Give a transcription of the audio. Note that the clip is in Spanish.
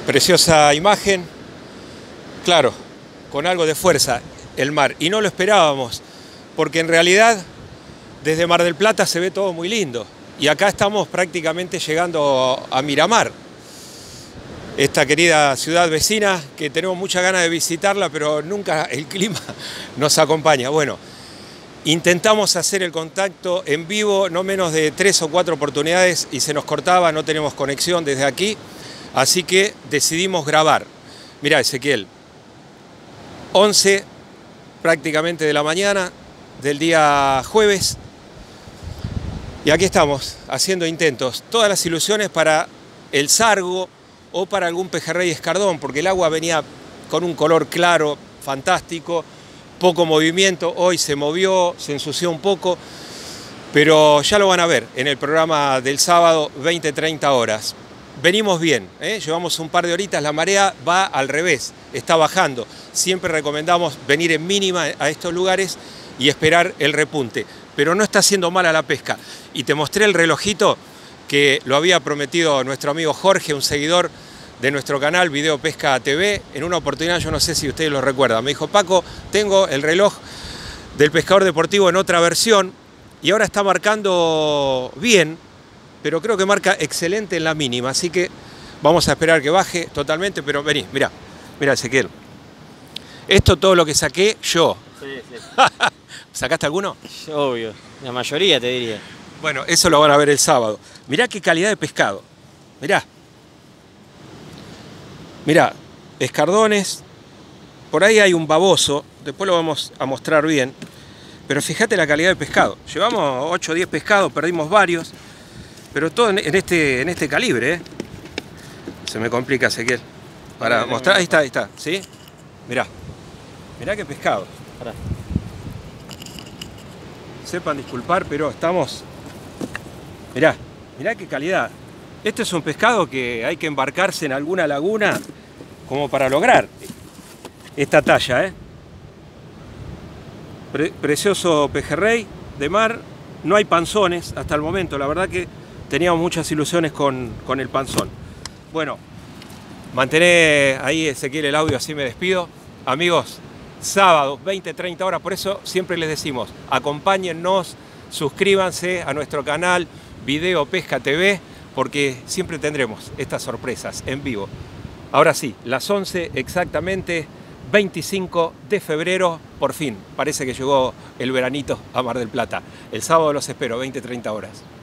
Preciosa imagen, claro, con algo de fuerza el mar. Y no lo esperábamos, porque en realidad desde Mar del Plata se ve todo muy lindo. Y acá estamos prácticamente llegando a Miramar, esta querida ciudad vecina que tenemos muchas ganas de visitarla, pero nunca el clima nos acompaña. Bueno, intentamos hacer el contacto en vivo, no menos de 3 o 4 oportunidades y se nos cortaba, no tenemos conexión desde aquí. Así que decidimos grabar. Mirá, Ezequiel, 11 prácticamente de la mañana del día jueves. Y aquí estamos, haciendo intentos. Todas las ilusiones para el sargo o para algún pejerrey escardón, porque el agua venía con un color claro, fantástico, poco movimiento. Hoy se movió, se ensució un poco, pero ya lo van a ver en el programa del sábado, 20-30 horas. Venimos bien, llevamos un par de horitas, la marea va al revés, está bajando. Siempre recomendamos venir en mínima a estos lugares y esperar el repunte. Pero no está haciendo mala la pesca. Y te mostré el relojito que lo había prometido nuestro amigo Jorge, un seguidor de nuestro canal Video Pesca TV. En una oportunidad, yo no sé si ustedes lo recuerdan, me dijo: Paco, tengo el reloj del pescador deportivo en otra versión y ahora está marcando bien, pero creo que marca excelente en la mínima, así que vamos a esperar que baje totalmente. Pero vení, mirá, mirá, Ezequiel. Esto todo lo que saqué yo. Sí, sí. ¿Sacaste alguno? Obvio, la mayoría te diría. Bueno, eso lo van a ver el sábado. Mirá qué calidad de pescado. Mirá. Mirá, escardones. Por ahí hay un baboso, después lo vamos a mostrar bien. Pero fíjate la calidad de pescado. Llevamos 8 o 10 pescados, perdimos varios. Pero todo en este calibre, ¿eh? Se me complica, Ezequiel. Para mostrar, ahí está, ¿sí? Mirá, mirá qué pescado. Pará. Sepan disculpar, pero estamos... Mirá, mirá qué calidad. Este es un pescado que hay que embarcarse en alguna laguna como para lograr esta talla, ¿eh? Precioso pejerrey de mar. No hay panzones hasta el momento, la verdad que teníamos muchas ilusiones con el panzón. Bueno, mantené ahí, Ezequiel, el audio, así me despido. Amigos, sábado, 20-30 horas, por eso siempre les decimos, acompáñennos, suscríbanse a nuestro canal Video Pesca TV, porque siempre tendremos estas sorpresas en vivo. Ahora sí, las 11 exactamente, 25 de febrero, por fin, parece que llegó el veranito a Mar del Plata. El sábado los espero, 20-30 horas.